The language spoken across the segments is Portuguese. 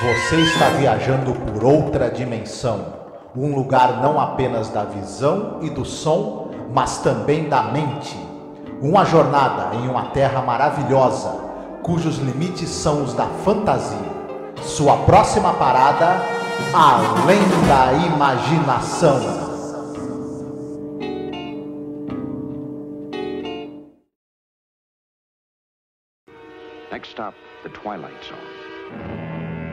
Você está viajando por outra dimensão, um lugar não apenas da visão e do som, mas também da mente. Uma jornada em uma terra maravilhosa, cujos limites são os da fantasia. Sua próxima parada, além da imaginação. Next stop, the Twilight Zone.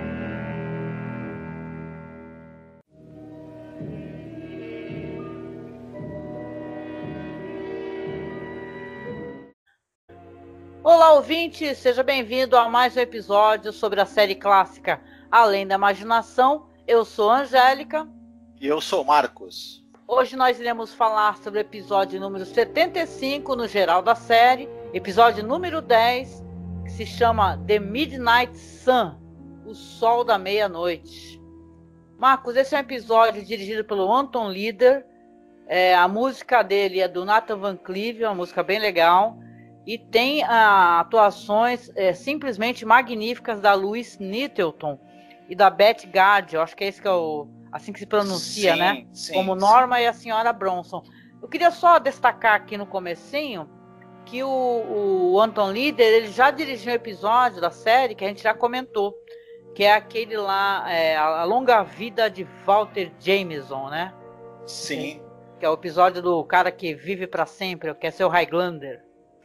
Olá, ouvinte! Seja bem-vindo a mais um episódio sobre a série clássica Além da Imaginação. Eu sou a Angélica. E eu sou o Marcos. Hoje nós iremos falar sobre o episódio número 75 no geral da série, episódio número 10, que se chama The Midnight Sun, o Sol da Meia-Noite. Marcos, esse é um episódio dirigido pelo Anton Leader. A música dele é do Nathan Van Clief, uma música bem legal. E tem atuações simplesmente magníficas da Louise Nettleton e da Beth Gard. Eu acho que é esse que é assim que se pronuncia, sim, né? Sim, como Norma e a senhora Bronson. Eu queria só destacar aqui no comecinho que o Anton Leader, ele já dirigiu um episódio da série que a gente já comentou, que é aquele lá, A Longa Vida de Walter Jameson, né? Sim. Que é o episódio do cara que vive para sempre, que é seu Highlander.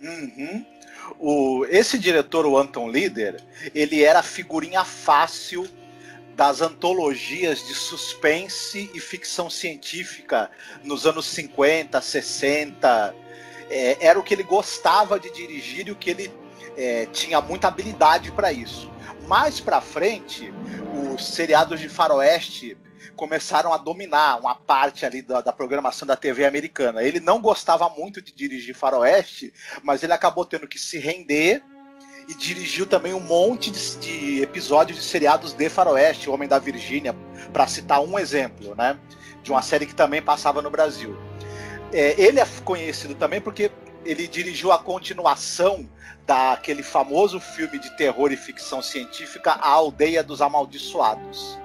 Uhum. Esse diretor, o Anton Leader, ele era a figurinha fácil das antologias de suspense e ficção científica nos anos 50, 60. Era o que ele gostava de dirigir e o que ele tinha muita habilidade para isso. Mais para frente, os seriados de faroeste começaram a dominar uma parte ali da programação da TV americana. Ele não gostava muito de dirigir faroeste, mas ele acabou tendo que se render e dirigiu também um monte de episódios de seriados de faroeste, O Homem da Virgínia, para citar um exemplo, né, de uma série que também passava no Brasil. Ele é conhecido também porque ele dirigiu a continuação daquele famoso filme de terror e ficção científica, A Aldeia dos Amaldiçoados.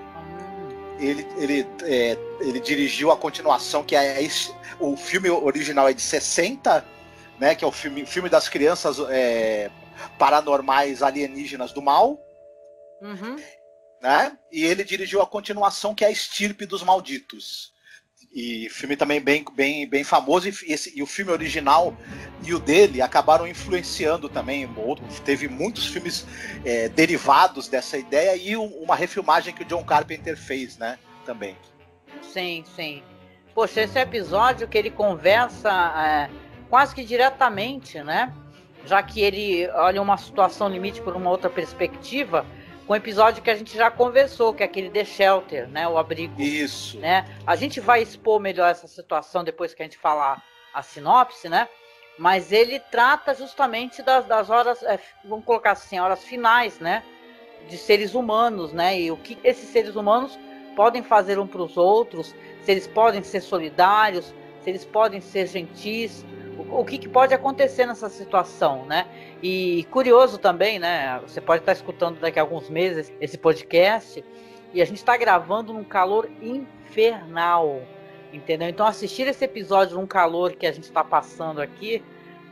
Ele dirigiu a continuação, que o filme original é de 60, né, que é o filme das crianças paranormais alienígenas do mal. Uhum. Né? E ele dirigiu a continuação, que é A Estirpe dos Malditos. E filme também bem famoso. E o filme original e o dele acabaram influenciando também. Teve muitos filmes derivados dessa ideia e uma refilmagem que o John Carpenter fez, né? Também. Sim, sim. Poxa, esse episódio que ele conversa quase que diretamente, né? Já que ele olha uma situação limite por uma outra perspectiva, com o episódio que a gente já conversou, que é aquele The Shelter, né? O abrigo. Isso. Né? A gente vai expor melhor essa situação depois que a gente falar a sinopse, né? Mas ele trata justamente das horas, vamos colocar assim, horas finais, né? De seres humanos, né? E o que esses seres humanos podem fazer um para os outros, se eles podem ser solidários, se eles podem ser gentis, o que pode acontecer nessa situação, né? E curioso também, né? Você pode estar escutando daqui a alguns meses esse podcast e a gente está gravando num calor infernal, entendeu? Então assistir esse episódio num calor que a gente está passando aqui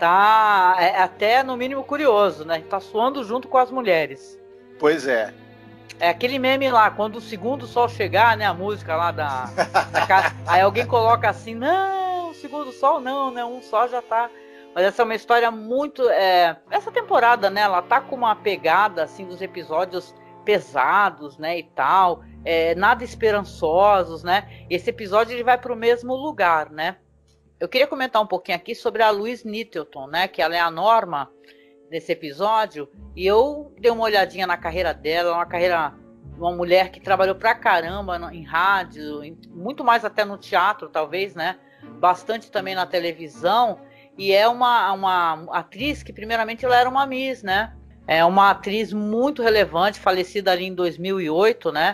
tá até no mínimo curioso, né? A gente tá suando junto com as mulheres. Pois é. É aquele meme lá, quando o segundo sol chegar, né? A música lá da casa, aí alguém coloca assim, não, o segundo sol não, né? Um só já tá. Mas essa é uma história muito... essa temporada, né? Ela tá com uma pegada, assim, dos episódios pesados, né? E tal. Nada esperançosos, né? Esse episódio, ele vai pro mesmo lugar, né? Eu queria comentar um pouquinho aqui sobre a Louise Nettleton, né? Que ela é a Norma nesse episódio. E eu dei uma olhadinha na carreira dela. Uma mulher que trabalhou pra caramba em rádio. Muito mais até no teatro, talvez, né? Bastante também na televisão. E é uma atriz que, primeiramente, ela era uma Miss, né? É uma atriz muito relevante, falecida ali em 2008, né?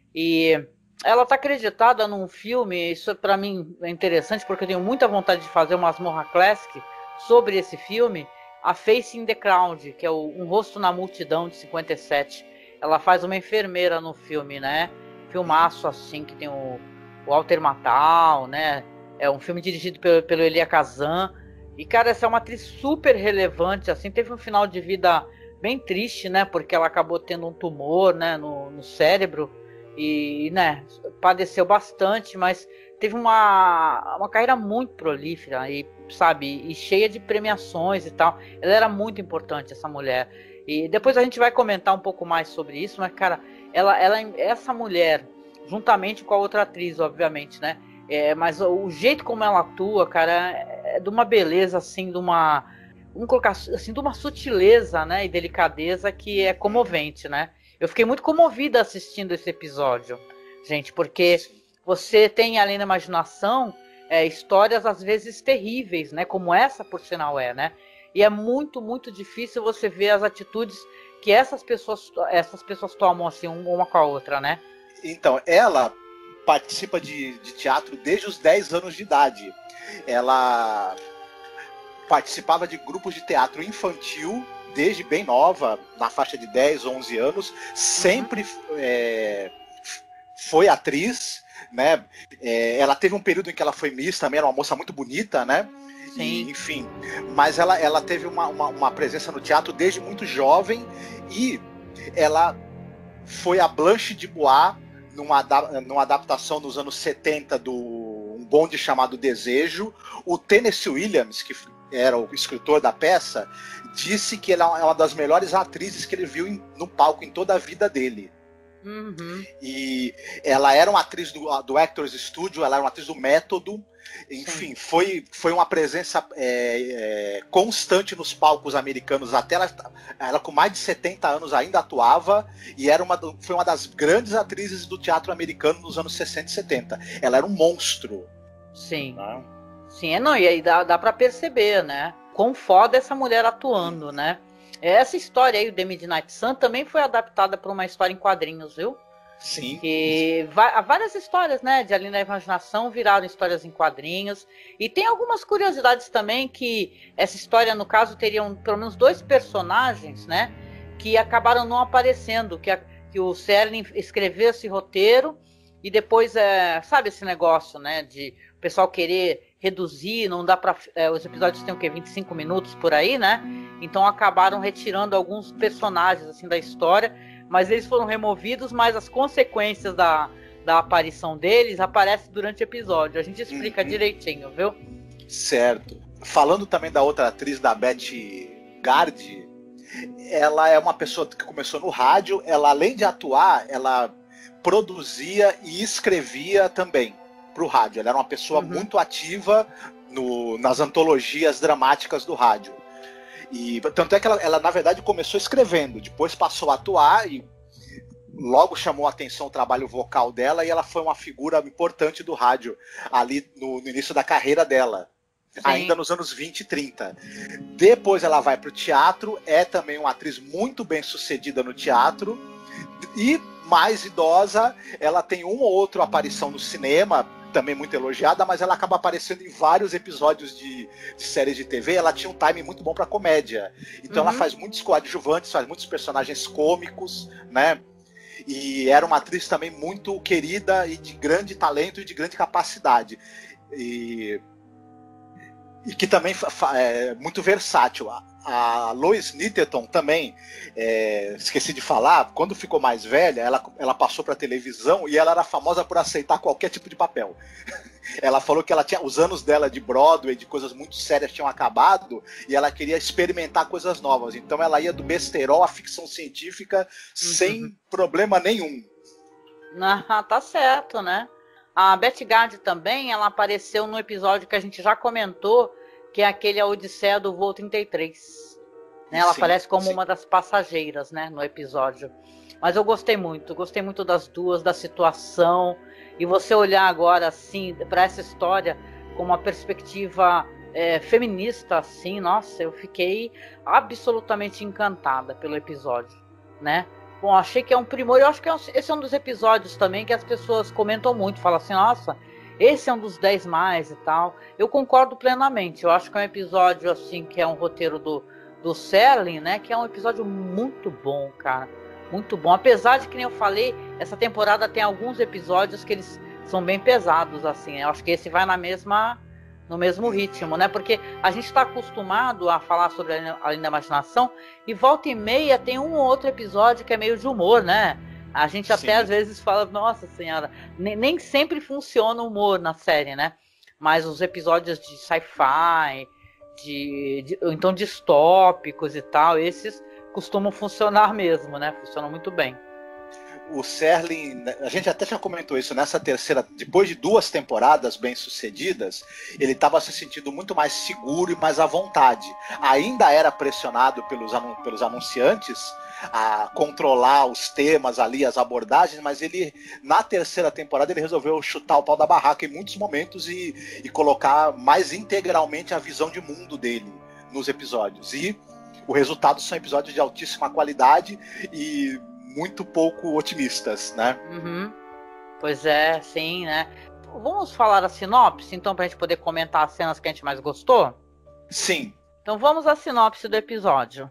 E ela está acreditada num filme, isso para mim é interessante, porque eu tenho muita vontade de fazer uma Masmorra Classic sobre esse filme, A Face in the Crowd, que é Um Rosto na Multidão, de 57. ela faz uma enfermeira no filme, né? Filmaço, assim, que tem o Walter Matthau, né? É um filme dirigido pelo Elia Kazan. E, cara, essa é uma atriz super relevante, assim. Teve um final de vida bem triste, né? Porque ela acabou tendo um tumor, né? No cérebro. E, né? Padeceu bastante, mas teve uma carreira muito prolífera e, sabe? E cheia de premiações e tal. Ela era muito importante, essa mulher. E depois a gente vai comentar um pouco mais sobre isso, mas, cara, essa mulher, juntamente com a outra atriz, obviamente, né? Mas o jeito como ela atua, cara, é de uma beleza, assim, vamos colocar assim, de uma sutileza, né, e delicadeza que é comovente, né? Eu fiquei muito comovida assistindo esse episódio, gente, porque você tem além da imaginação histórias às vezes terríveis, né? Como essa, por sinal, né? E é muito, muito difícil você ver as atitudes que essas pessoas tomam, assim, uma com a outra, né? Então, ela participa de teatro desde os 10 anos de idade. Ela participava de grupos de teatro infantil desde bem nova, na faixa de 10, 11 anos. Sempre foi atriz, né? Ela teve um período em que ela foi Miss também, era uma moça muito bonita, né? Sim. E, enfim, mas ela teve uma presença no teatro desde muito jovem e ela foi a Blanche de Bois numa adaptação dos anos 70 do Um Bonde Chamado Desejo. O Tennessee Williams, que era o escritor da peça, disse que ela é uma das melhores atrizes que ele viu no palco em toda a vida dele. Uhum. E ela era uma atriz do Actors Studio, ela era uma atriz do Método. Enfim, foi uma presença constante nos palcos americanos. Até ela com mais de 70 anos ainda atuava e foi uma das grandes atrizes do teatro americano nos anos 60 e 70. Ela era um monstro. Sim. Né? Sim, não, e aí dá pra perceber, né? Quão foda essa mulher atuando, né? Essa história aí, o The Midnight Sun, também foi adaptada por uma história em quadrinhos, viu? Sim. Que várias histórias, né, de Além da Imaginação viraram histórias em quadrinhos. E tem algumas curiosidades também que essa história, no caso, teriam pelo menos 2 personagens, né, que acabaram não aparecendo, que o Serling escreveu esse roteiro e depois, sabe esse negócio, né, de o pessoal querer reduzir, não dá pra... os episódios têm o quê? 25 minutos por aí, né? Então acabaram retirando alguns personagens, assim, da história, mas eles foram removidos, mas as consequências da aparição deles aparecem durante o episódio. A gente explica direitinho, viu? Certo. Falando também da outra atriz, da Betty Garde, ela é uma pessoa que começou no rádio, ela além de atuar, ela produzia e escrevia também para o rádio. Ela era uma pessoa muito ativa nas antologias dramáticas do rádio. E tanto é que ela na verdade começou escrevendo, depois passou a atuar e logo chamou a atenção o trabalho vocal dela e ela foi uma figura importante do rádio ali no início da carreira dela. Sim. Ainda nos anos 20 e 30. Depois ela vai para o teatro, é também uma atriz muito bem sucedida no teatro e mais idosa, ela tem uma ou outra aparição no cinema, também muito elogiada, mas ela acaba aparecendo em vários episódios de séries de TV. Ela tinha um timing muito bom para comédia. Então ela faz muitos coadjuvantes, faz muitos personagens cômicos, né? E era uma atriz também muito querida e de grande talento e de grande capacidade. E que também é muito versátil. A Lois Netterton também, esqueci de falar, quando ficou mais velha, ela passou para televisão e ela era famosa por aceitar qualquer tipo de papel. Ela falou que os anos dela de Broadway, de coisas muito sérias, tinham acabado e ela queria experimentar coisas novas. Então ela ia do besterol à ficção científica sem problema nenhum. Tá certo, né? A Betty Garde também, ela apareceu no episódio que a gente já comentou, que é aquele A Odisseia do Voo 33. Né? Ela aparece como uma das passageiras, né, no episódio. Mas eu gostei muito das duas, da situação. E você olhar agora, assim, para essa história com uma perspectiva feminista, assim, nossa, eu fiquei absolutamente encantada pelo episódio, né? Bom, achei que é um primor. Eu acho que esse é um dos episódios também que as pessoas comentam muito. Falam assim, nossa, esse é um dos 10 mais e tal. Eu concordo plenamente. Eu acho que é um episódio, assim, que é um roteiro do Serling, né? Que é um episódio muito bom, cara. Muito bom. Apesar de que, nem eu falei, essa temporada tem alguns episódios que eles são bem pesados, assim. Eu acho que esse vai no mesmo ritmo, né? Porque a gente está acostumado a falar sobre Além da Imaginação e volta e meia tem um ou outro episódio que é meio de humor, né? A gente até às vezes fala, nossa senhora, nem sempre funciona o humor na série, né? Mas os episódios de sci-fi, ou então distópicos e tal, esses costumam funcionar mesmo, né? Funcionam muito bem. O Serling, a gente até já comentou isso, nessa terceira, depois de 2 temporadas bem sucedidas, ele estava se sentindo muito mais seguro e mais à vontade. Ainda era pressionado pelos anunciantes a controlar os temas ali, as abordagens, mas ele, na terceira temporada, ele resolveu chutar o pau da barraca em muitos momentos e colocar mais integralmente a visão de mundo dele nos episódios. E o resultado são episódios de altíssima qualidade e muito pouco otimistas, né? Uhum. Pois é, sim, né? Vamos falar a sinopse, então, pra gente poder comentar as cenas que a gente mais gostou? Sim. Então vamos à sinopse do episódio.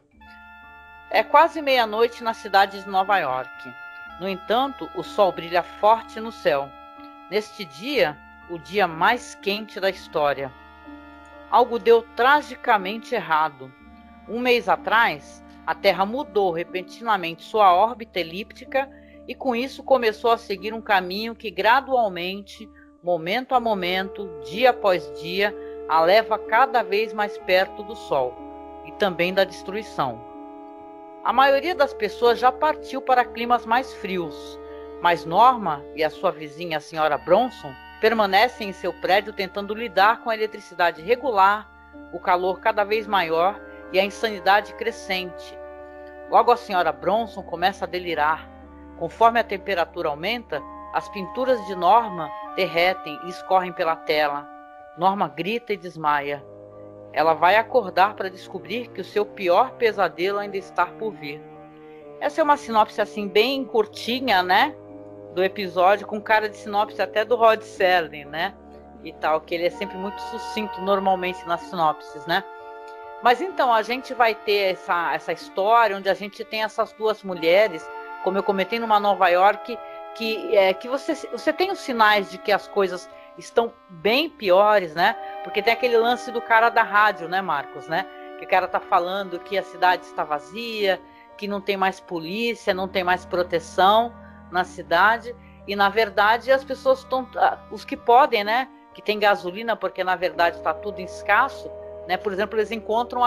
É quase meia-noite na cidade de Nova York. No entanto, o sol brilha forte no céu. Neste dia, o dia mais quente da história. Algo deu tragicamente errado. Um mês atrás, a Terra mudou repentinamente sua órbita elíptica e com isso começou a seguir um caminho que gradualmente, momento a momento, dia após dia, a leva cada vez mais perto do Sol e também da destruição. A maioria das pessoas já partiu para climas mais frios, mas Norma e a sua vizinha, a senhora Bronson, permanecem em seu prédio tentando lidar com a eletricidade regular, o calor cada vez maior e a insanidade crescente. Logo a senhora Bronson começa a delirar. Conforme a temperatura aumenta, as pinturas de Norma derretem e escorrem pela tela. Norma grita e desmaia. Ela vai acordar para descobrir que o seu pior pesadelo ainda está por vir. Essa é uma sinopse assim bem curtinha, né? Do episódio, com cara de sinopse até do Rod Serling, né? E tal, que ele é sempre muito sucinto normalmente nas sinopses, né? Mas então, a gente vai ter essa história onde a gente tem essas duas mulheres, como eu comentei, numa Nova York, que você tem os sinais de que as coisas estão bem piores, né? Porque tem aquele lance do cara da rádio, né, Marcos, né? Que o cara tá falando que a cidade está vazia, que não tem mais polícia, não tem mais proteção na cidade. E, na verdade, as pessoas estão... Os que podem, né? Que tem gasolina, porque, na verdade, está tudo escasso, né? Por exemplo, eles encontram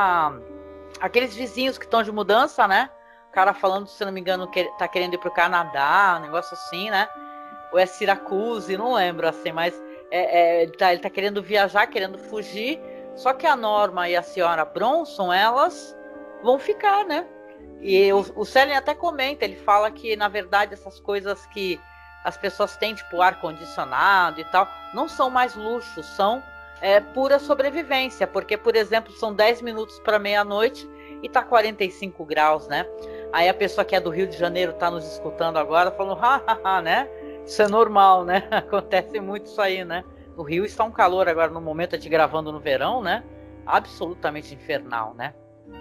aqueles vizinhos que estão de mudança, né? O cara falando, se não me engano, que tá querendo ir pro Canadá, um negócio assim, né? Ou é Syracuse, não lembro, assim, mas ele tá querendo viajar, querendo fugir, só que a Norma e a senhora Bronson, elas vão ficar, né? E o Serling até comenta, ele fala que, na verdade, essas coisas que as pessoas têm, tipo ar-condicionado e tal, não são mais luxos, são pura sobrevivência, porque, por exemplo, são 10 minutos para meia-noite e tá 45 graus, né? Aí a pessoa que é do Rio de Janeiro tá nos escutando agora, falando, né? Isso é normal, né? Acontece muito isso aí, né? No Rio está um calor agora, no momento, a gente gravando no verão, né? Absolutamente infernal, né?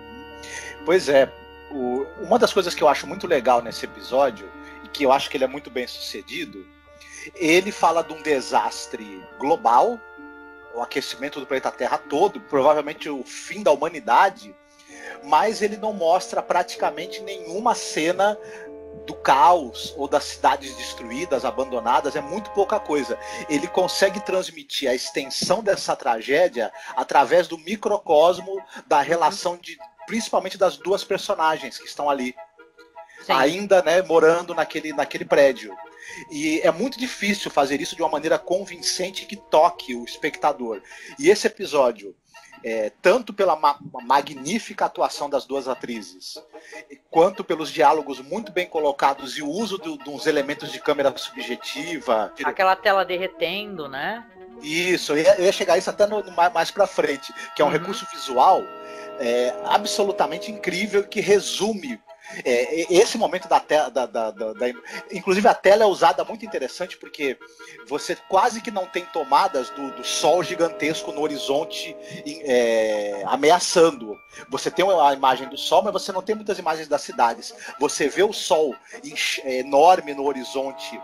Pois é. Uma das coisas que eu acho muito legal nesse episódio, e que eu acho que ele é muito bem sucedido, ele fala de um desastre global, o aquecimento do planeta Terra todo, provavelmente o fim da humanidade, mas ele não mostra praticamente nenhuma cena do caos ou das cidades destruídas, abandonadas, é muito pouca coisa. Ele consegue transmitir a extensão dessa tragédia através do microcosmo da relação principalmente das duas personagens que estão ali. Sim. Ainda, né, morando naquele prédio. E é muito difícil fazer isso de uma maneira convincente que toque o espectador. E esse episódio, tanto pela magnífica atuação das duas atrizes, quanto pelos diálogos muito bem colocados e o uso de uns elementos de câmera subjetiva. Aquela tela derretendo, né? Isso, eu ia chegar a isso até mais pra frente, que é um recurso visual absolutamente incrível, que resume Esse momento da tela, inclusive a tela é usada muito interessante porque você quase que não tem tomadas do sol gigantesco no horizonte ameaçando. Você tem a imagem do sol, mas você não tem muitas imagens das cidades. Você vê o sol enorme no horizonte,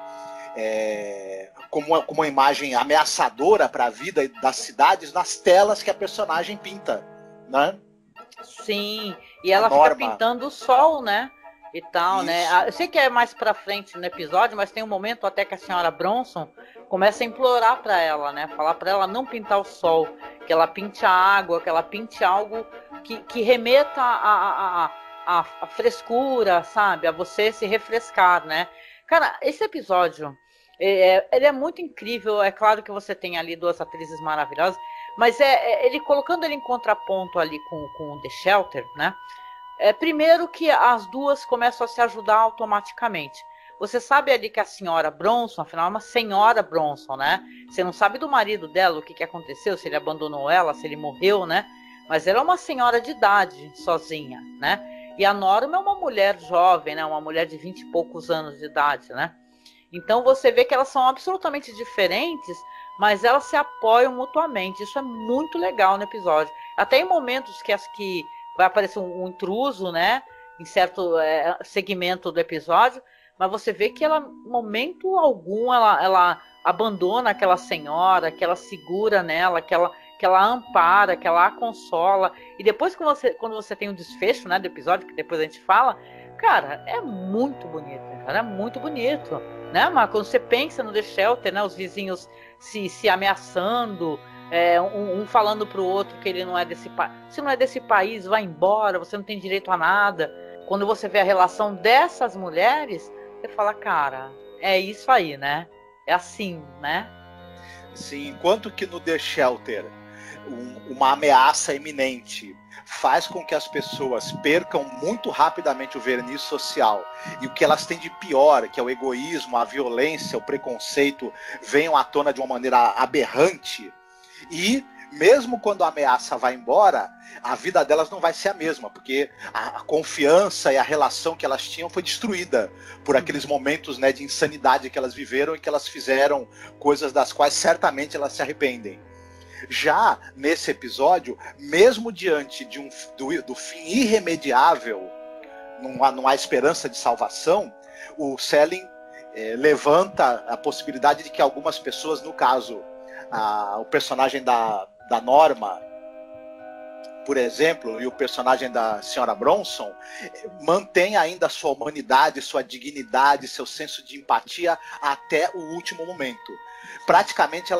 como uma imagem ameaçadora para a vida das cidades nas telas que a personagem pinta, né? Sim, e ela fica pintando o sol, né? E tal, né? Eu sei que é mais pra frente no episódio, mas tem um momento até que a senhora Bronson começa a implorar pra ela, né? Falar pra ela não pintar o sol, que ela pinte a água, que ela pinte algo que remeta a frescura, sabe? A você se refrescar, né? Cara, esse episódio, ele é muito incrível. É claro que você tem ali duas atrizes maravilhosas, mas ele colocando ele em contraponto ali com The Shelter, né? Primeiro que as duas começam a se ajudar automaticamente. Você sabe ali que a senhora Bronson, afinal, é uma senhora Bronson, né? Você não sabe do marido dela, o que aconteceu, se ele abandonou ela, se ele morreu, né? Mas ela é uma senhora de idade, sozinha, né? E a Norma é uma mulher jovem, né? Uma mulher de 20 e poucos anos de idade, né? Então você vê que elas são absolutamente diferentes, mas elas se apoiam mutuamente. Isso é muito legal no episódio. Até em momentos que vai aparecer um intruso, né? Em certo segmento do episódio, mas você vê que ela, momento algum, ela abandona aquela senhora, que ela segura nela, que ela ampara, que ela a consola. E depois quando você tem um desfecho, né, do episódio, que depois a gente fala, cara, é muito bonito, cara, é muito bonito, né? Mas quando você pensa no The Shelter, né, os vizinhos se ameaçando, um falando pro outro que ele não é desse país. Se não é desse país, vai embora, você não tem direito a nada. Quando você vê a relação dessas mulheres, você fala, cara, é isso aí, né? É assim, né? Sim, enquanto que no The Shelter uma ameaça iminente faz com que as pessoas percam muito rapidamente o verniz social, e o que elas têm de pior, que é o egoísmo, a violência, o preconceito, venham à tona de uma maneira aberrante, e mesmo quando a ameaça vai embora, a vida delas não vai ser a mesma, porque a confiança e a relação que elas tinham foi destruída por aqueles momentos, né, de insanidade que elas viveram e que elas fizeram coisas das quais certamente elas se arrependem. Já nesse episódio, mesmo diante do fim irremediável, não há esperança de salvação, o Selling levanta a possibilidade de que algumas pessoas, no caso, o personagem da Norma, por exemplo, e o personagem da senhora Bronson, mantém ainda a sua humanidade, sua dignidade, seu senso de empatia até o último momento. Praticamente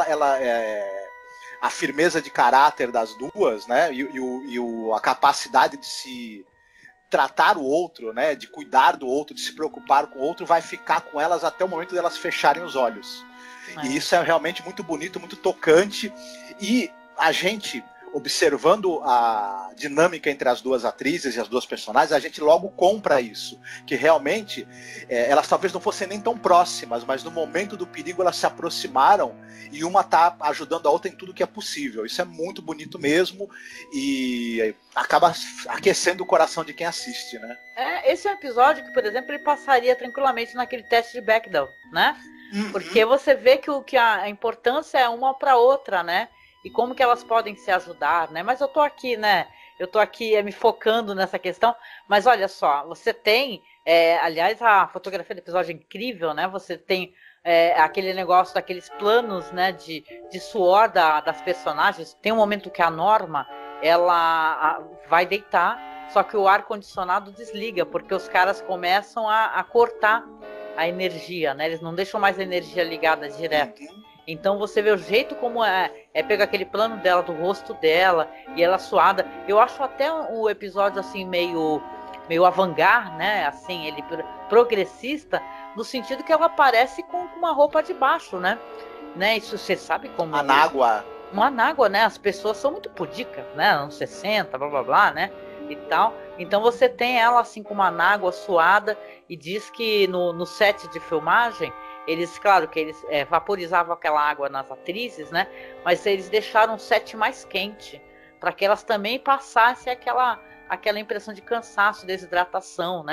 a firmeza de caráter das duas, né, a capacidade de se tratar o outro, né, de cuidar do outro, de se preocupar com o outro, vai ficar com elas até o momento delas fecharem os olhos. E isso é realmente muito bonito, muito tocante, e a gente, observando a dinâmica entre as duas atrizes e as duas personagens, a gente logo compra isso, que realmente elas talvez não fossem nem tão próximas, mas no momento do perigo elas se aproximaram e uma tá ajudando a outra em tudo que é possível. Isso é muito bonito mesmo e acaba aquecendo o coração de quem assiste, né? Esse é um episódio que, por exemplo, ele passaria tranquilamente naquele teste de Bechdel, né? Uhum. Porque você vê que a importância é uma para outra, né? E como que elas podem se ajudar, né? Mas eu tô aqui, né? Eu tô aqui me focando nessa questão. Mas olha só, você tem... aliás, a fotografia do episódio é incrível, né? Você tem aquele negócio daqueles planos, né? De suor das personagens. Tem um momento que a Norma, ela vai deitar, só que o ar-condicionado desliga, porque os caras começam a cortar a energia, né? Eles não deixam mais a energia ligada direto. Então você vê o jeito como pega aquele plano dela, do rosto dela, e ela suada. Eu acho até o episódio assim meio avant-garde, né? Assim, ele progressista, no sentido que ela aparece com uma roupa de baixo, né? Isso você sabe como... Anágua. Uma anágua, né? As pessoas são muito pudicas, né? Anos 60, blá blá blá, né? E tal. Então você tem ela assim com uma anágua suada, e diz que no set de filmagem, eles, claro que eles vaporizavam aquela água nas atrizes, né? Mas eles deixaram o set mais quente, para que elas também passassem aquela impressão de cansaço, desidratação, né?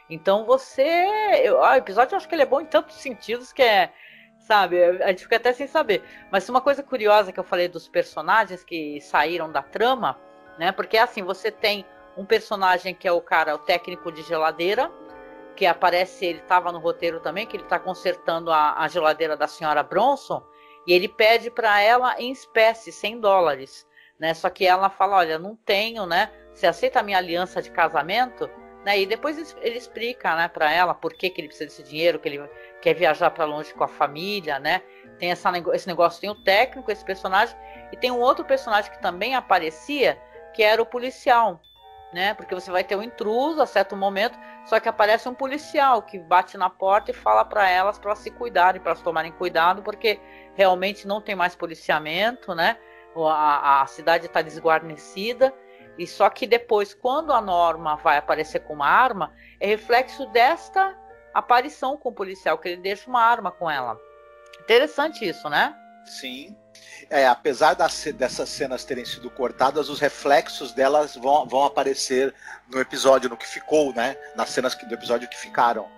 Então o episódio eu acho que ele é bom em tantos sentidos que sabe, a gente fica até sem saber. Mas uma coisa curiosa que eu falei dos personagens que saíram da trama, né? Porque assim, você tem um personagem que é o técnico de geladeira, que aparece, ele estava no roteiro também, que ele está consertando a geladeira da senhora Bronson, e ele pede para ela em espécie, $100, né? Só que ela fala, olha, não tenho, né? Você aceita a minha aliança de casamento? Né? E depois ele explica, né, para ela por que ele precisa desse dinheiro, que ele quer viajar para longe com a família, né? Tem esse negócio, tem o técnico, esse personagem, e tem um outro personagem que também aparecia, que era o policial, né? Porque você vai ter um intruso a certo momento, só que aparece um policial que bate na porta e fala para elas se cuidarem, para elas tomarem cuidado, porque realmente não tem mais policiamento, né? A cidade está desguarnecida. E só que depois, quando a Norma vai aparecer com uma arma, é reflexo desta aparição com o policial, que ele deixa uma arma com ela. Interessante isso, né? Sim. Apesar dessas cenas terem sido cortadas, os reflexos delas vão aparecer no episódio, no que ficou, né? Nas cenas do episódio que ficaram.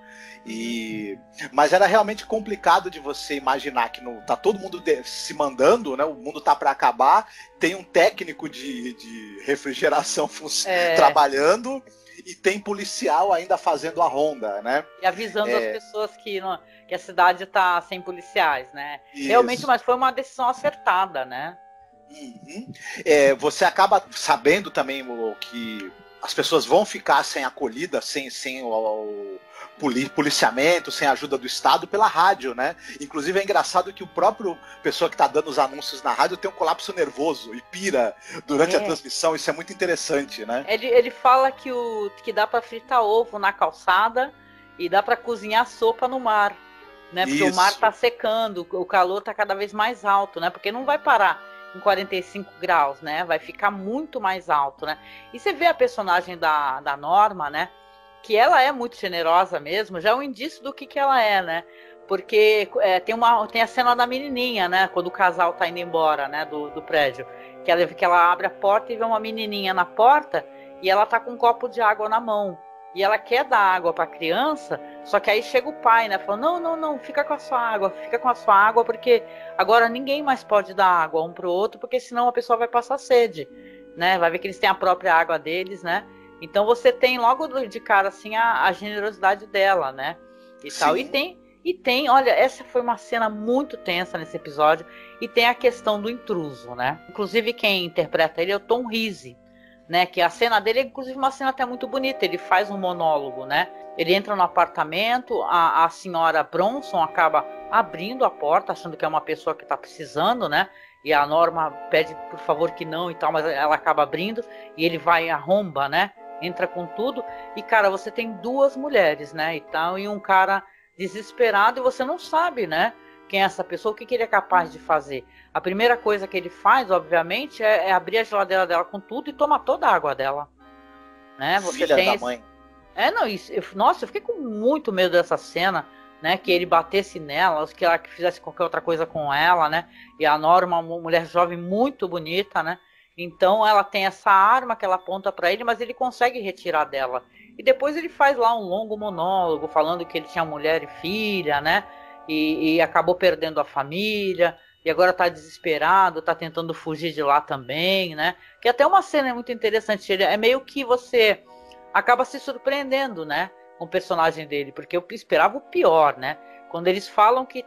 Mas era realmente complicado de você imaginar que tá todo mundo se mandando, né? O mundo tá para acabar, tem um técnico de refrigeração trabalhando e tem policial ainda fazendo a ronda, né? E avisando as pessoas que a cidade tá sem policiais, né? Isso. Realmente, mas foi uma decisão acertada, né? Uhum. Você acaba sabendo também que as pessoas vão ficar sem acolhida, sem o policiamento, sem a ajuda do Estado, pela rádio, né? Inclusive é engraçado que o próprio pessoa que está dando os anúncios na rádio tem um colapso nervoso e pira durante a transmissão. Isso é muito interessante, né? Ele fala que dá para fritar ovo na calçada e dá para cozinhar sopa no mar, né? Porque o mar está secando, o calor está cada vez mais alto, né? Porque não vai parar em 45 graus, né? Vai ficar muito mais alto, né? E você vê a personagem da Norma, né? Que ela é muito generosa mesmo, já é um indício do que ela é, né? Porque tem a cena da menininha, né? Quando o casal tá indo embora, né? Do prédio. Que ela abre a porta e vê uma menininha na porta e ela tá com um copo de água na mão. E ela quer dar água pra criança, só que aí chega o pai, né? Falando, não, fica com a sua água, porque agora ninguém mais pode dar água um pro outro, porque senão a pessoa vai passar sede, né? Vai ver que eles têm a própria água deles, né? Então você tem logo de cara assim a generosidade dela, né? E tal. E tem, olha, essa foi uma cena muito tensa nesse episódio. E tem a questão do intruso, né? Inclusive quem interpreta ele é o Tom Rhys, né? Que a cena dele é inclusive uma cena até muito bonita. Ele faz um monólogo, né? Ele entra no apartamento, a senhora Bronson acaba abrindo a porta, achando que é uma pessoa que está precisando, né? E a Norma pede por favor que não e tal, mas ela acaba abrindo e ele vai e arromba, né? Entra com tudo e, cara, você tem duas mulheres, né, e tal, e um cara desesperado e você não sabe, né, quem é essa pessoa, o que ele é capaz de fazer. A primeira coisa que ele faz, obviamente, é abrir a geladeira dela com tudo e tomar toda a água dela, né, você Filha tem da mãe. Nossa, eu fiquei com muito medo dessa cena, né, que ele batesse nela, que ela fizesse qualquer outra coisa com ela, né, e a Norma, uma mulher jovem muito bonita, né. Então ela tem essa arma que ela aponta para ele, mas ele consegue retirar dela. E depois ele faz lá um longo monólogo falando que ele tinha mulher e filha, né? E acabou perdendo a família. E agora tá desesperado, tá tentando fugir de lá também, né? Que até uma cena muito interessante. É meio que você acaba se surpreendendo, né? Com o personagem dele. Porque eu esperava o pior, né? Quando eles falam que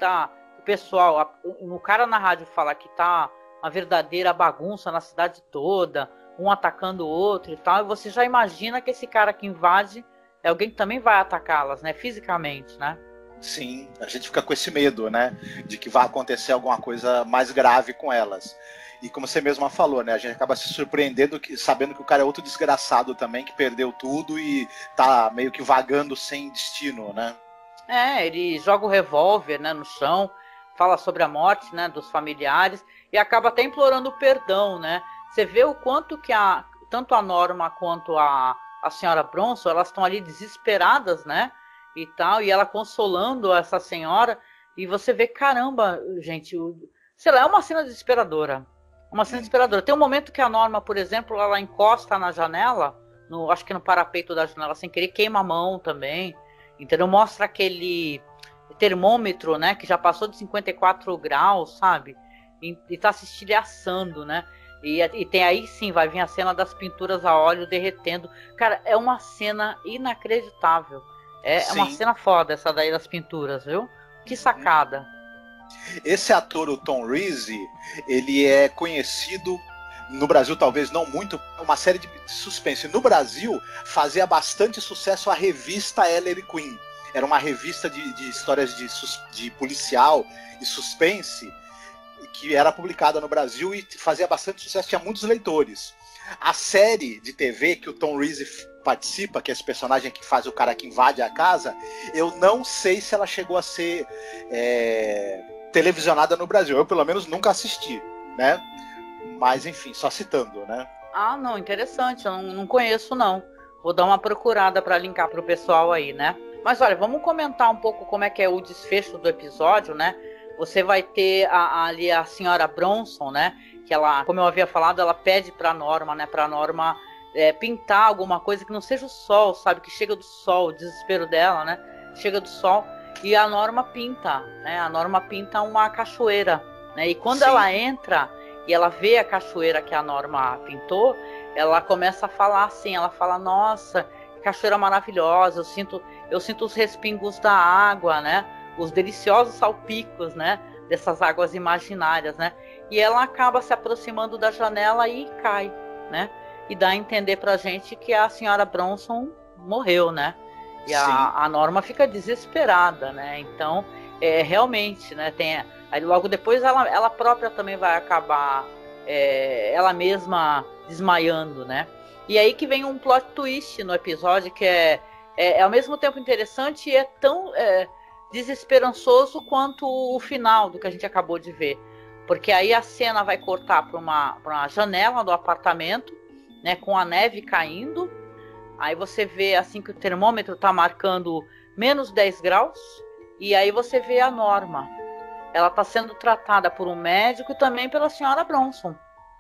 o pessoal, o cara na rádio fala que tá uma verdadeira bagunça na cidade toda, um atacando o outro e tal, e você já imagina que esse cara que invade é alguém que também vai atacá-las, né, fisicamente, né? Sim, a gente fica com esse medo, né, de que vai acontecer alguma coisa mais grave com elas. E como você mesma falou, né, a gente acaba se surpreendendo, sabendo que o cara é outro desgraçado também, que perdeu tudo e tá meio que vagando sem destino, né? Ele joga o revólver, né, no chão, fala sobre a morte, né, dos familiares, e acaba até implorando perdão, né? Você vê o quanto que tanto a Norma quanto a senhora Bronson, elas estão ali desesperadas, né? E tal, e ela consolando essa senhora, e você vê, caramba, gente, sei lá, é uma cena desesperadora. Uma cena desesperadora. Tem um momento que a Norma, por exemplo, ela encosta na janela, acho que no parapeito da janela sem querer, queima a mão também, entendeu? Mostra aquele termômetro, né, que já passou de 54 graus, sabe? E tá se estilhaçando, né? E tem aí sim, vai vir a cena das pinturas a óleo derretendo. Cara, é uma cena inacreditável. É uma cena foda essa daí das pinturas, viu? Que sacada. Esse ator, o Tom Reese, ele é conhecido no Brasil, talvez não muito, uma série de suspense. No Brasil, fazia bastante sucesso a revista Ellery Queen. Era uma revista de histórias de policial e suspense, que era publicada no Brasil e fazia bastante sucesso, tinha muitos leitores. A série de TV que o Tom Reese participa, que é esse personagem que faz o cara que invade a casa, eu não sei se ela chegou a ser televisionada no Brasil. Eu, pelo menos, nunca assisti, né? Mas, enfim, só citando, né? Ah, não, interessante, eu não conheço, não. Vou dar uma procurada para linkar pro pessoal aí, né? Mas, olha, vamos comentar um pouco como é que é o desfecho do episódio, né? Você vai ter ali a senhora Bronson, né? Que ela, como eu havia falado, ela pede pra Norma, né? Pra Norma pintar alguma coisa que não seja o sol, sabe? Que chega do sol, o desespero dela, né? Chega do sol e a Norma pinta, né? A Norma pinta uma cachoeira, né? E quando ela entra e ela vê a cachoeira que a Norma pintou, ela começa a falar assim, ela fala, nossa, que cachoeira maravilhosa, eu sinto os respingos da água, né? Os deliciosos salpicos, né, dessas águas imaginárias, né, e ela acaba se aproximando da janela e cai, né, e dá a entender pra gente que a senhora Bronson morreu, né, e a Norma fica desesperada, né, então, realmente, né, aí logo depois ela própria também vai acabar, ela mesma desmaiando, né, e aí que vem um plot twist no episódio que é ao mesmo tempo interessante e é tão desesperançoso quanto o final do que a gente acabou de ver, porque aí a cena vai cortar para uma janela do apartamento, né, com a neve caindo, aí você vê assim que o termômetro está marcando menos 10 graus, e aí você vê a Norma, ela está sendo tratada por um médico e também pela senhora Bronson,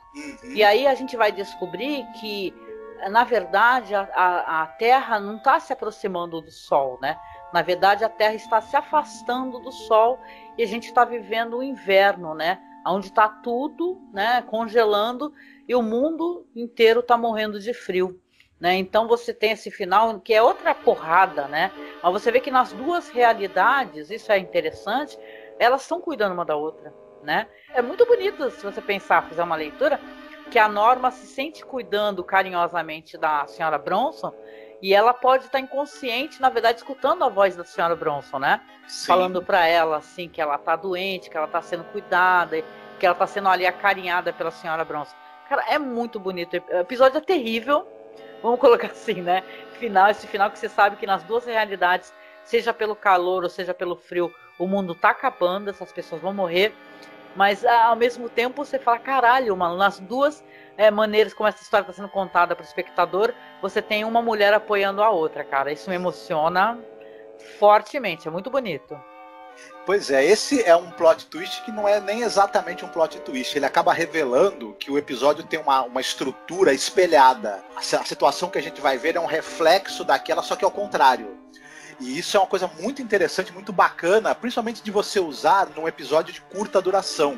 e aí a gente vai descobrir que na verdade a Terra não está se aproximando do Sol, né? Na verdade, a Terra está se afastando do Sol e a gente está vivendo o inverno, né? Onde está tudo, né, congelando e o mundo inteiro está morrendo de frio, né? Então você tem esse final que é outra porrada, né? Mas você vê que nas duas realidades, isso é interessante, elas estão cuidando uma da outra, né? É muito bonito se você pensar, fazer uma leitura, que a Norma se sente cuidando carinhosamente da senhora Bronson. E ela pode estar inconsciente, na verdade, escutando a voz da senhora Bronson, né? Sim. Falando para ela, assim, que ela tá doente, que ela tá sendo cuidada, que ela tá sendo ali acarinhada pela senhora Bronson. Cara, é muito bonito. O episódio é terrível, vamos colocar assim, né? Esse final que você sabe que nas duas realidades, seja pelo calor ou seja pelo frio, o mundo tá acabando, essas pessoas vão morrer. Mas, ao mesmo tempo, você fala, caralho, mano, nas duas maneiras como essa história está sendo contada para o espectador, você tem uma mulher apoiando a outra, cara. Isso me emociona fortemente, é muito bonito. Pois é, esse é um plot twist que não é nem exatamente um plot twist. Ele acaba revelando que o episódio tem uma estrutura espelhada. A situação que a gente vai ver é um reflexo daquela, só que ao contrário. E isso é uma coisa muito interessante, muito bacana, principalmente de você usar num episódio de curta duração.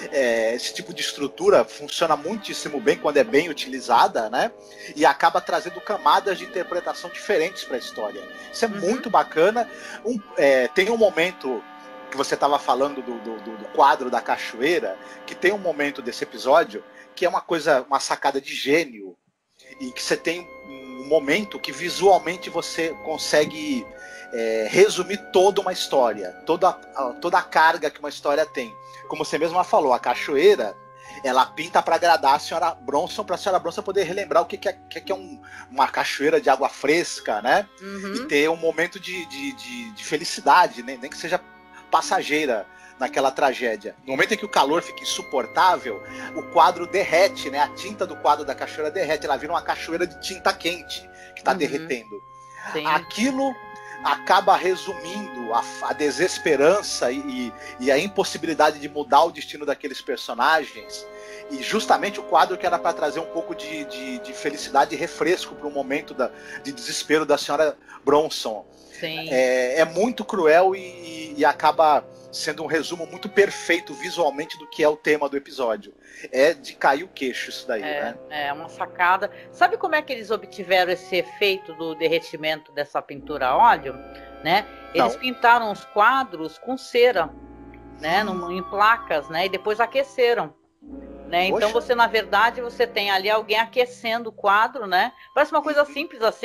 Esse tipo de estrutura funciona muitíssimo bem quando é bem utilizada, né? E acaba trazendo camadas de interpretação diferentes para a história. Isso é muito bacana. Tem um momento que você estava falando do quadro da cachoeira, que tem um momento desse episódio que é uma sacada de gênio, e que você tem um momento que visualmente você consegue resumir toda uma história, toda a carga que uma história tem. Como você mesma falou, a cachoeira, ela pinta para agradar a senhora Bronson, para a senhora Bronson poder relembrar o que é uma cachoeira de água fresca, né? E ter um momento de felicidade, né? Nem que seja passageira naquela tragédia. No momento em que o calor fica insuportável, o quadro derrete, né? A tinta do quadro da cachoeira derrete, ela vira uma cachoeira de tinta quente que está derretendo. Sim. Aquilo acaba resumindo a desesperança e a impossibilidade de mudar o destino daqueles personagens. E justamente o quadro que era para trazer um pouco de felicidade e refresco para um momento de desespero da senhora Bronson. Sim. É muito cruel e acaba sendo um resumo muito perfeito visualmente do que é o tema do episódio. É de cair o queixo isso daí, né? É uma sacada. Sabe como é que eles obtiveram esse efeito do derretimento dessa pintura a óleo? Né? Eles pintaram os quadros com cera, né? Em placas, né? E depois aqueceram. Né? Então você, na verdade, você tem ali alguém aquecendo o quadro, né? Parece uma coisa simples assim,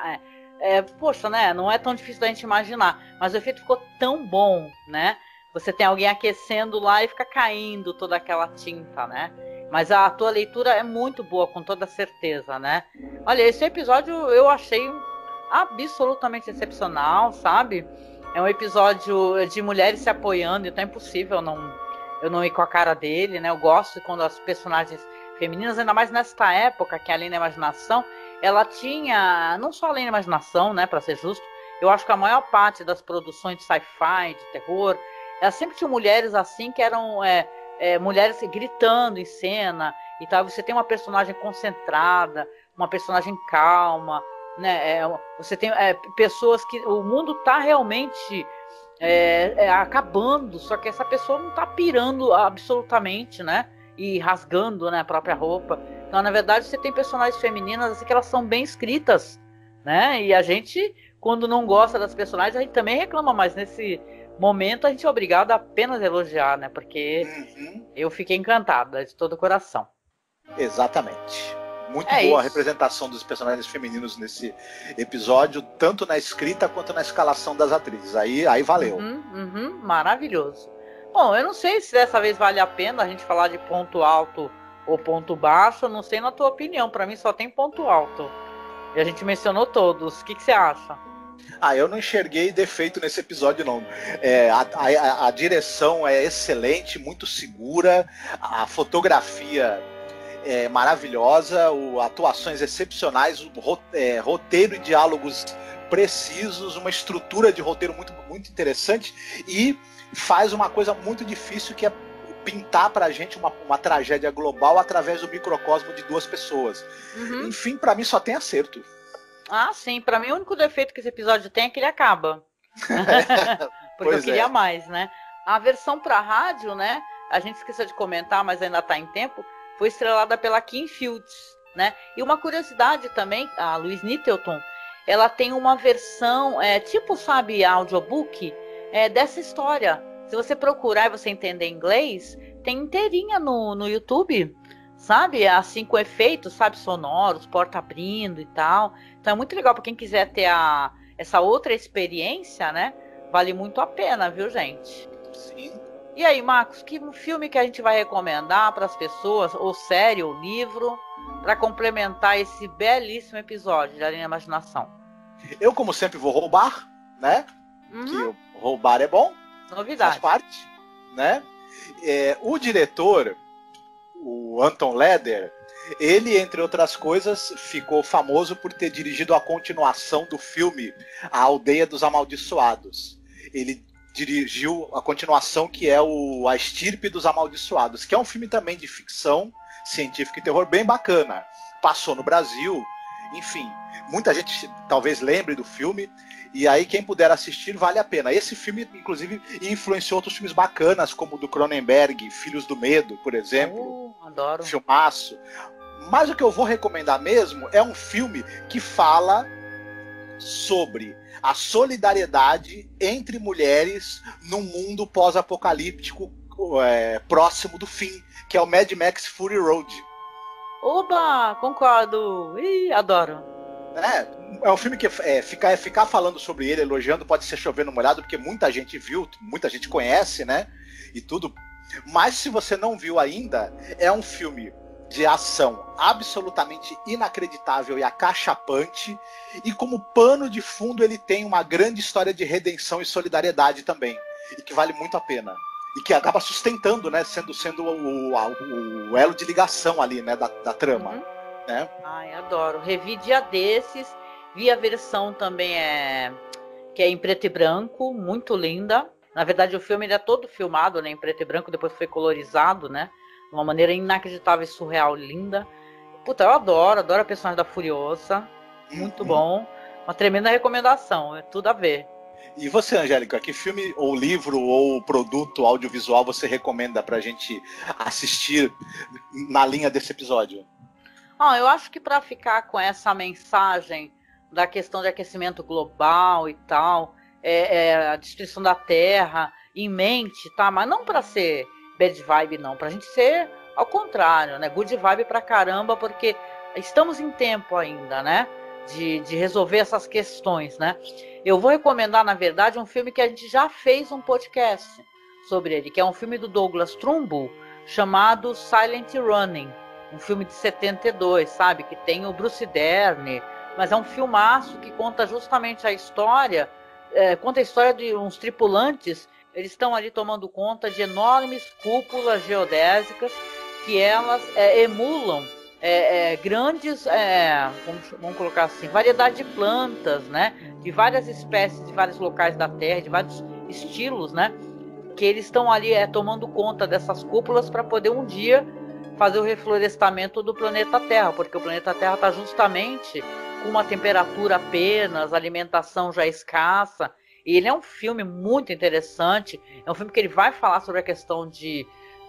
poxa, né? Não é tão difícil da gente imaginar, mas o efeito ficou tão bom, né? Você tem alguém aquecendo lá e fica caindo toda aquela tinta, né? Mas a tua leitura é muito boa, com toda certeza, né? Olha, esse episódio eu achei absolutamente excepcional, sabe? É um episódio de mulheres se apoiando, então é impossível eu não ir com a cara dele, né? Eu gosto quando as personagens femininas, ainda mais nesta época, que Além da Imaginação, ela tinha, não só Além da Imaginação, né, para ser justo, eu acho que a maior parte das produções de sci-fi, de terror, ela sempre tinha mulheres assim, que eram mulheres gritando em cena, e tal. Você tem uma personagem concentrada, uma personagem calma, né? Você tem pessoas que o mundo tá realmente acabando, só que essa pessoa não tá pirando absolutamente, né? E rasgando, né, a própria roupa. Então, na verdade, você tem personagens femininas assim, que elas são bem escritas, né? E a gente, quando não gosta das personagens, a gente também reclama, mas nesse momento a gente é obrigado a apenas elogiar, né? Porque eu fiquei encantada de todo o coração. Exatamente. Muito boa a representação dos personagens femininos nesse episódio, tanto na escrita quanto na escalação das atrizes. Aí valeu. Maravilhoso. Bom, eu não sei se dessa vez vale a pena a gente falar de ponto alto ou ponto baixo. Eu não sei na tua opinião. Para mim só tem ponto alto. E a gente mencionou todos. O que você acha? Eu não enxerguei defeito nesse episódio, não. A direção é excelente, muito segura. A fotografia é maravilhosa, atuações excepcionais, roteiro e diálogos precisos, uma estrutura de roteiro muito, muito interessante, e faz uma coisa muito difícil, que é pintar pra gente uma tragédia global através do microcosmo de duas pessoas. Enfim, pra mim só tem acerto. Sim, pra mim o único defeito que esse episódio tem é que ele acaba. Porque eu queria mais, né? A versão pra rádio, né? A gente esqueceu de comentar, mas ainda tá em tempo. Foi estrelada pela Kim Fields, né? E uma curiosidade também, a Louise Nettleton, ela tem uma versão, tipo, sabe, audiobook, dessa história. Se você procurar e você entender inglês, tem inteirinha no YouTube, sabe? Assim, com efeitos, sabe, sonoros, porta abrindo e tal. Então é muito legal para quem quiser ter essa outra experiência, né? Vale muito a pena, viu, gente? Sim. E aí, Marcos, que filme que a gente vai recomendar para as pessoas, ou série, ou livro, para complementar esse belíssimo episódio de Além da Imaginação? Eu, como sempre, vou roubar, né? Que roubar é bom. Novidade. Faz parte, né? O diretor, o Anton Leder, ele, entre outras coisas, ficou famoso por ter dirigido a continuação do filme A Aldeia dos Amaldiçoados. Ele dirigiu a continuação, que é A Estirpe dos Amaldiçoados, que é um filme também de ficção científica e terror bem bacana. Passou no Brasil, enfim, muita gente talvez lembre do filme, e aí quem puder assistir vale a pena. Esse filme, inclusive, influenciou outros filmes bacanas, como o do Cronenberg, Filhos do Medo, por exemplo. Adoro. Filmaço. Mas o que eu vou recomendar mesmo é um filme que fala sobre a solidariedade entre mulheres num mundo pós-apocalíptico próximo do fim, que é o Mad Max Fury Road. Oba, concordo. Adoro. É um filme que ficar falando sobre ele, elogiando, pode ser chovendo molhado, porque muita gente viu, muita gente conhece, né? E tudo. Mas se você não viu ainda, é um filme de ação absolutamente inacreditável e acachapante, e como pano de fundo ele tem uma grande história de redenção e solidariedade também, e que vale muito a pena, e que acaba sustentando, né, sendo o elo de ligação ali, né, da trama, né? Ai, adoro. Revi dia desses, vi a versão também que é em preto e branco, muito linda. Na verdade, o filme ele é todo filmado, né, em preto e branco, depois foi colorizado, né? De uma maneira inacreditável e surreal, linda. Puta, eu adoro a personagem da Furiosa. Muito bom. Uma tremenda recomendação, é tudo a ver. E você, Angélica, que filme ou livro ou produto audiovisual você recomenda pra gente assistir na linha desse episódio? Eu acho que para ficar com essa mensagem da questão de aquecimento global e tal, a destruição da Terra em mente, tá? Mas não para ser bad vibe, não. Pra gente ser ao contrário, né? Good vibe pra caramba, porque estamos em tempo ainda, né? De resolver essas questões, né? Eu vou recomendar, na verdade, um filme que a gente já fez um podcast sobre ele, que é um filme do Douglas Trumbull, chamado Silent Running. Um filme de 72, sabe? Que tem o Bruce Dern, mas é um filmaço que conta justamente a história, conta a história de uns tripulantes. Eles estão ali tomando conta de enormes cúpulas geodésicas que elas emulam grandes, vamos colocar assim, variedade de plantas, né? De várias espécies, de vários locais da Terra, de vários estilos, né? Que eles estão ali tomando conta dessas cúpulas para poder um dia fazer o reflorestamento do planeta Terra, porque o planeta Terra está justamente com uma temperatura apenas, alimentação já escassa. E ele é um filme muito interessante, é um filme que ele vai falar sobre a questão de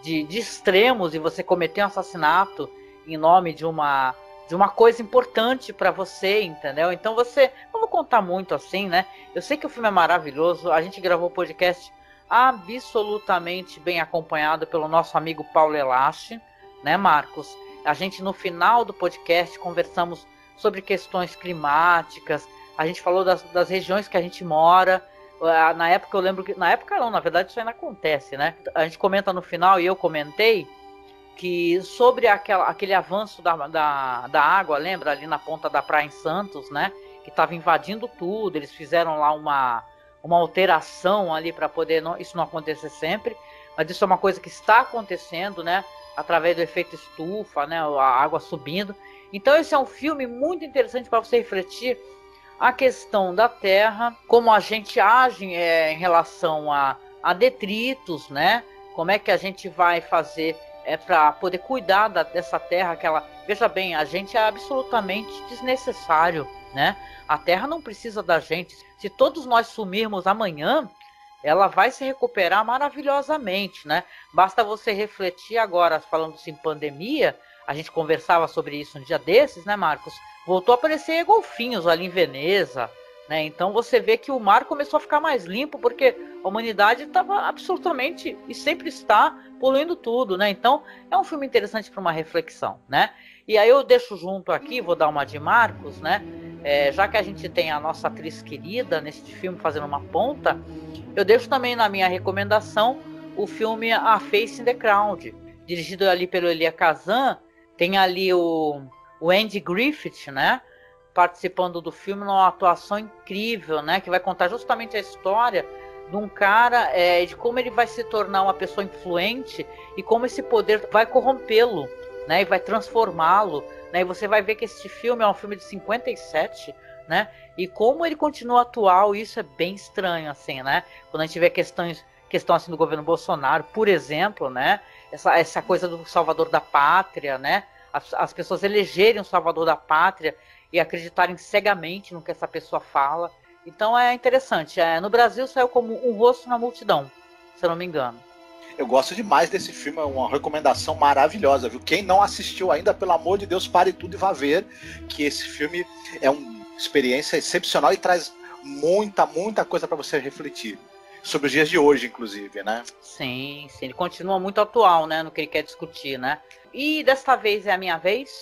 extremos e você cometer um assassinato em nome de uma coisa importante para você, entendeu? Então não vou contar muito assim, né? Eu sei que o filme é maravilhoso, a gente gravou o podcast absolutamente bem acompanhado pelo nosso amigo Paulo Elache, né, Marcos? A gente, no final do podcast, conversamos sobre questões climáticas, a gente falou das regiões que a gente mora. Na época, eu lembro que... Na época não, na verdade isso ainda acontece, né? A gente comenta no final, e eu comentei, que sobre aquele avanço da água, lembra? Ali na ponta da praia em Santos, né? Que estava invadindo tudo, eles fizeram lá uma alteração ali para poder isso não acontecer sempre, mas isso é uma coisa que está acontecendo, né? Através do efeito estufa, né? A água subindo. Então esse é um filme muito interessante para você refletir a questão da Terra, como a gente age em relação a detritos, né? Como é que a gente vai fazer para poder cuidar dessa Terra, veja bem, a gente é absolutamente desnecessário, né? A Terra não precisa da gente. Se todos nós sumirmos amanhã, ela vai se recuperar maravilhosamente, né? Basta você refletir agora, falando-se em pandemia, a gente conversava sobre isso um dia desses, né, Marcos? Voltou a aparecer golfinhos ali em Veneza, né? Então você vê que o mar começou a ficar mais limpo, porque a humanidade estava absolutamente, e sempre está, poluindo tudo, né? Então é um filme interessante para uma reflexão, né? E aí eu deixo junto aqui, vou dar uma de Marcos, né? Já que a gente tem a nossa atriz querida nesse filme fazendo uma ponta, eu deixo também na minha recomendação o filme A Face in the Crowd, dirigido ali pelo Elia Kazan. Tem ali o Andy Griffith, né? Participando do filme numa atuação incrível, né? Que vai contar justamente a história de um cara, de como ele vai se tornar uma pessoa influente e como esse poder vai corrompê-lo, né? E vai transformá-lo, né? E você vai ver que esse filme é um filme de 57, né? E como ele continua atual, isso é bem estranho, assim, né? Quando a gente vê questão assim do governo Bolsonaro, por exemplo, né? Essa coisa do salvador da pátria, né? As pessoas elegerem o salvador da pátria e acreditarem cegamente no que essa pessoa fala. Então é interessante. No Brasil saiu como Um Rosto na Multidão, se eu não me engano. Eu gosto demais desse filme, é uma recomendação maravilhosa, viu? Quem não assistiu ainda, pelo amor de Deus, pare tudo e vá ver, que esse filme é uma experiência excepcional e traz muita coisa para você refletir. Sobre os dias de hoje, inclusive, né? Sim, ele continua muito atual, né? No que ele quer discutir, né? E desta vez é a minha vez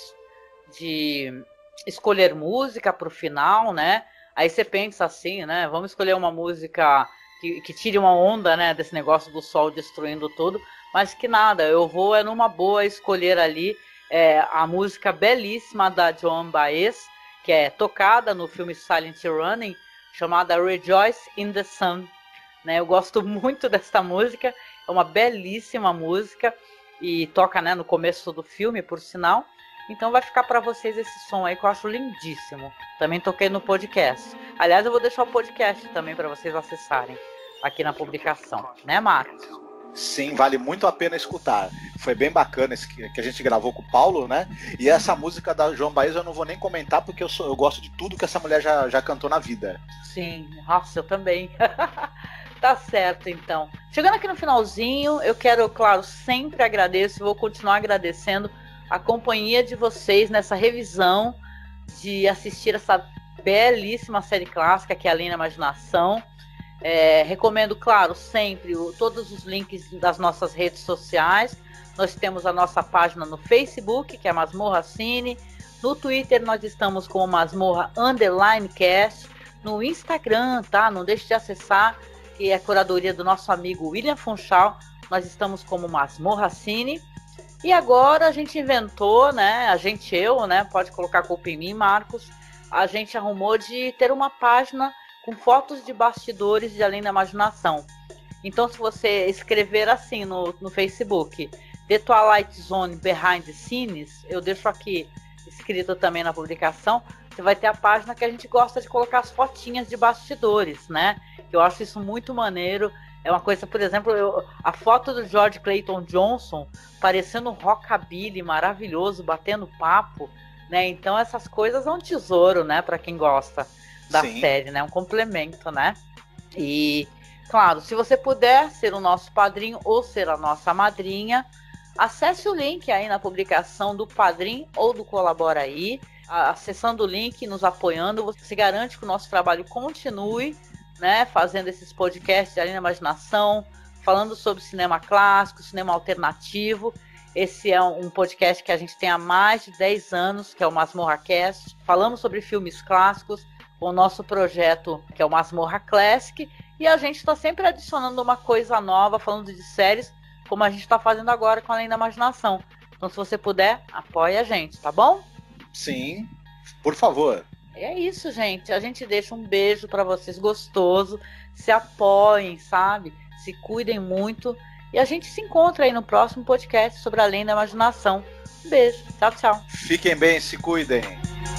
de escolher música pro final, né? Aí você pensa assim, né? Vamos escolher uma música que tire uma onda, né? Desse negócio do sol destruindo tudo. Mas que nada, eu vou numa boa escolher ali a música belíssima da Joan Baez, que é tocada no filme Silent Running, chamada Rejoice in the Sun. Né, eu gosto muito dessa música, é uma belíssima música e toca, né, no começo do filme, por sinal. Então vai ficar para vocês esse som aí que eu acho lindíssimo. Também toquei no podcast. Aliás, eu vou deixar o podcast também para vocês acessarem aqui na publicação, né, Marcos? Sim, vale muito a pena escutar. Foi bem bacana esse que a gente gravou com o Paulo, né? E essa música da Joan Baez eu não vou nem comentar, porque eu gosto de tudo que essa mulher já cantou na vida. Sim, nossa, eu também. Tá certo, então. Chegando aqui no finalzinho, eu quero, claro, sempre agradeço e vou continuar agradecendo a companhia de vocês nessa revisão de assistir essa belíssima série clássica que é Além da Imaginação. Recomendo, claro, sempre todos os links das nossas redes sociais. Nós temos a nossa página no Facebook, que é Masmorra Cine. No Twitter nós estamos com Masmorra _cast. No Instagram, tá? Não deixe de acessar, que é a curadoria do nosso amigo William Funchal. Nós estamos como Masmorra Cine. E agora a gente inventou, né? Eu, né? Pode colocar a culpa em mim, Marcos. A gente arrumou de ter uma página com fotos de bastidores de Além da Imaginação. Então, se você escrever assim no Facebook, The Twilight Zone Behind the Scenes, eu deixo aqui escrito também na publicação, você vai ter a página que a gente gosta de colocar as fotinhas de bastidores, né? Eu acho isso muito maneiro. É uma coisa, por exemplo, a foto do George Clayton Johnson parecendo um rockabilly maravilhoso, batendo papo, né? Então, essas coisas é um tesouro, né? Para quem gosta da série, né? Um complemento, né? E, claro, se você puder ser o nosso padrinho ou ser a nossa madrinha, acesse o link aí na publicação do Padrim ou do Colabora Aí. Acessando o link, nos apoiando, você garante que o nosso trabalho continue, né? Fazendo esses podcasts de Além da Imaginação, falando sobre cinema clássico, cinema alternativo. Esse é um podcast que a gente tem há mais de 10 anos, que é o Masmorra Cast. Falamos sobre filmes clássicos, com o nosso projeto, que é o Masmorra Classic, e a gente está sempre adicionando uma coisa nova, falando de séries, como a gente está fazendo agora com Além da Imaginação. Então, se você puder, apoie a gente, tá bom? Sim, por favor. É isso, gente. A gente deixa um beijo para vocês gostoso, se apoiem, sabe? Se cuidem muito, e a gente se encontra aí no próximo podcast sobre Além da Imaginação. Um beijo, tchau, tchau. Fiquem bem, se cuidem.